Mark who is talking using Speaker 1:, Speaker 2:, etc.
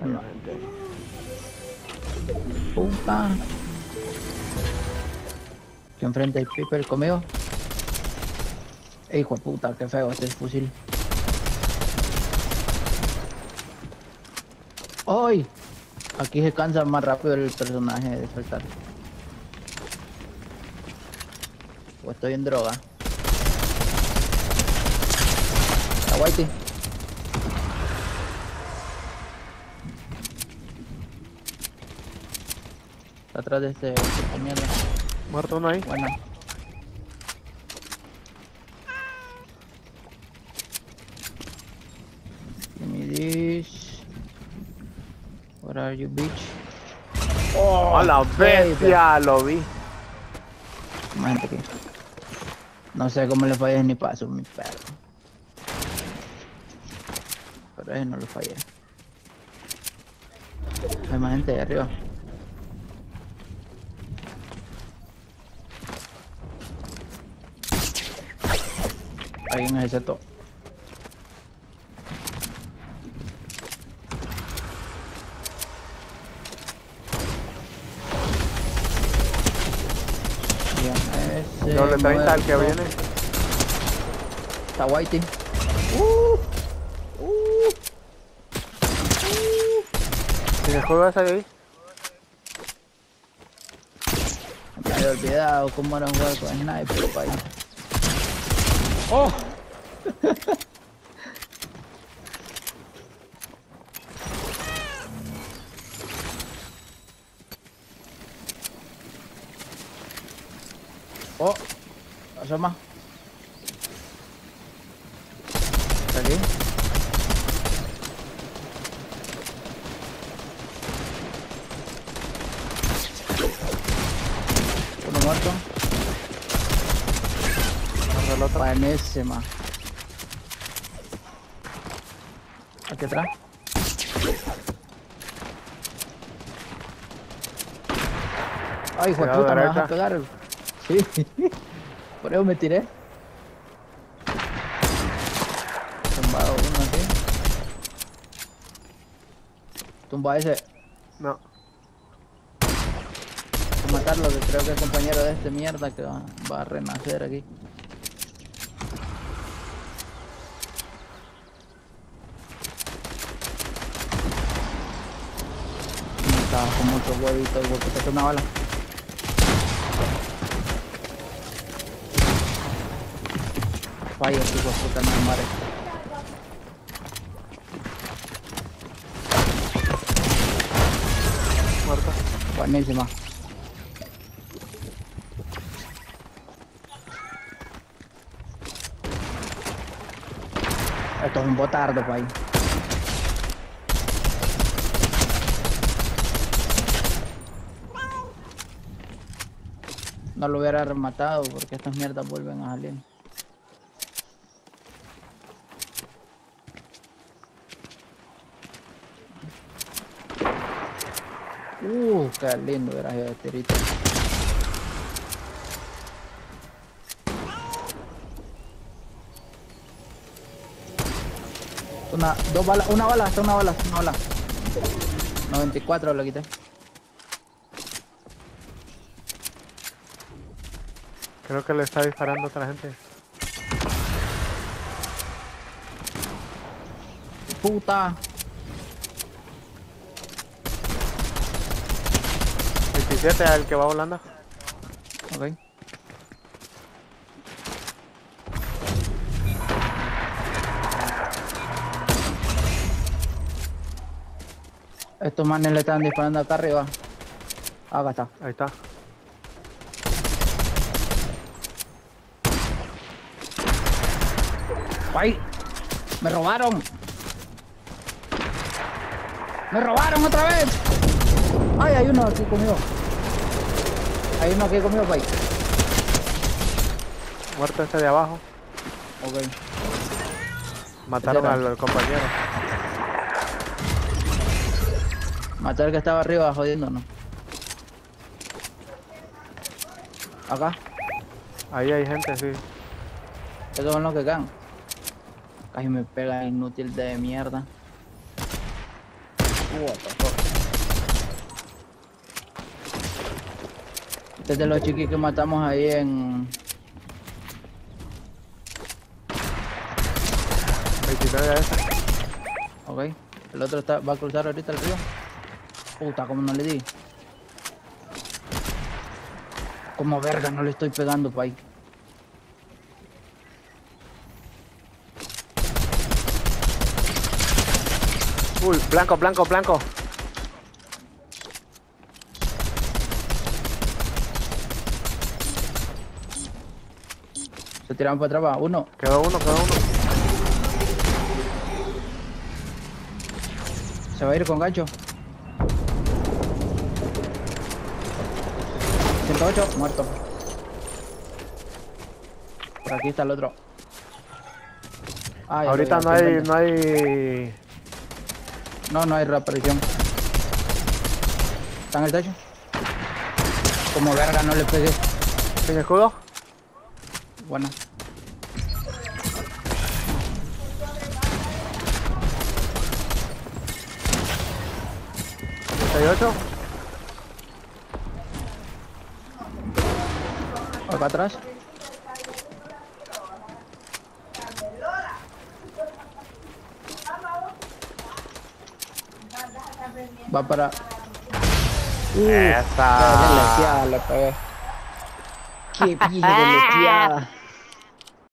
Speaker 1: No.
Speaker 2: gente.
Speaker 1: Puta. Que enfrente hay Piper conmigo. Hijo de puta, qué feo este fusil. ¡Ay! Aquí se cansa más rápido el personaje de saltar. O estoy en droga. La Whitey. Está atrás de este mierda.
Speaker 2: Muerto uno ahí.
Speaker 1: Bueno. Give me this. Where are you, bitch?
Speaker 2: ¡Oh, a la bestia! Lo vi.
Speaker 1: Más gente aquí. No sé cómo le fallé ni paso, mi perro. Pero ese no lo fallé. Hay más gente de arriba. Alguien es ese todo.
Speaker 2: Doble 30 al que viene.
Speaker 1: Está Whitey.
Speaker 2: ¿Y el juego ese ahí?
Speaker 1: Me había olvidado cómo era jugar con sniper, pay. ¡Oh! ¡Oh! Asoma. ¿Está aquí? Uno muerto.
Speaker 2: El otro.
Speaker 1: Buenísima. Aquí atrás. Ay, hijo de
Speaker 2: Cuidado,
Speaker 1: puta, me vas a
Speaker 2: derecha.
Speaker 1: pegar. Sí. Por eso me tiré. Tumbado uno aquí. Tumba ese.
Speaker 2: No.
Speaker 1: Hay que matarlo, que creo que es compañero de este mierda que va a renacer aquí. Estaba con muchos huevitos, huevo, que una bala. Falla, hijo de puta, no me mares.
Speaker 2: Muerto.
Speaker 1: Buenísima. Esto es un botardo, país. No lo hubiera rematado porque estas mierdas vuelven a salir. Qué lindo era ese tirito. Dos balas, una bala. 94 lo quité.
Speaker 2: Creo que le está disparando a otra gente.
Speaker 1: Puta.
Speaker 2: 27 al que va volando.
Speaker 1: Ok. Estos manes le están disparando acá arriba. Acá está.
Speaker 2: Ahí está.
Speaker 1: ¡Ay! ¡Me robaron! ¡Me robaron otra vez! ¡Ay, hay uno aquí conmigo! Hay uno aquí conmigo, pay.
Speaker 2: Muerto este de abajo.
Speaker 1: Ok.
Speaker 2: Mataron al compañero.
Speaker 1: Matar al que estaba arriba jodiéndonos. Acá.
Speaker 2: Ahí hay gente, sí.
Speaker 1: Esos son los que quedan. Casi me pega inútil de mierda. What the fuck. Este es de los chiquis que matamos ahí en...
Speaker 2: 23 de esa.
Speaker 1: Ok. El otro va a cruzar ahorita el río. Puta, como no le di. Como verga, no le estoy pegando pa' ahí.
Speaker 2: Uy, blanco, blanco, blanco.
Speaker 1: Se tiraron para atrás, va. Uno.
Speaker 2: Quedó uno, quedó uno.
Speaker 1: Se va a ir con gancho. 108, muerto. Por aquí está el otro. Ah, ya
Speaker 2: Ahorita
Speaker 1: lo vi, aquí
Speaker 2: no hay...
Speaker 1: no hay reaparición. ¿Está en el techo? Como verga, no le pegué.
Speaker 2: ¿Sin escudo?
Speaker 1: Buena.
Speaker 2: ¿38?
Speaker 1: Acá atrás. Va para...
Speaker 2: Esa.
Speaker 1: Qué leseada le pegué. Qué pija de leseada.